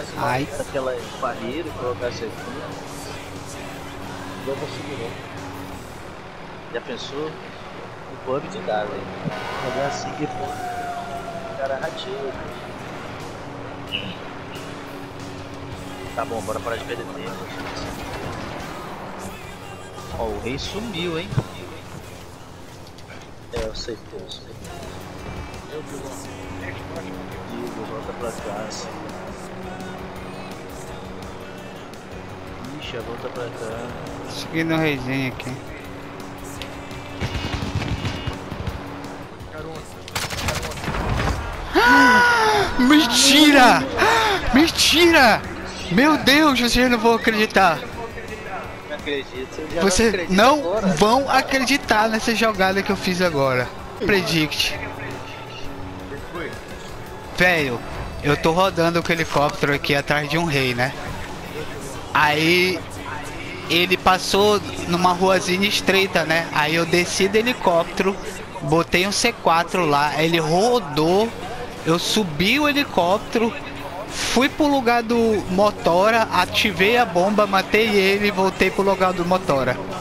Ai. Aquela barreira e colocar essa aqui. Não vou conseguir não. Já pensou? No pub de dar, velho. Jogar assim que for. Cara ratinho. Tá bom, bora parar de perder tempo. Ó, o rei sumiu, hein? É, eu sei. Digo, volta pra cá, assim. Ixi, volta pra cá. Seguindo o reizinho aqui. Mentira! Mentira! Meu Deus, eu não vou acreditar. Não acredito. Vocês não vão acreditar nessa jogada que eu fiz agora. Predict. Velho, eu tô rodando com o helicóptero aqui atrás de um rei, né? Aí ele passou numa ruazinha estreita, né? Aí eu desci do helicóptero, botei um C4 lá, ele rodou, eu subi o helicóptero, fui pro lugar do Motora, ativei a bomba, matei ele e voltei pro lugar do Motora.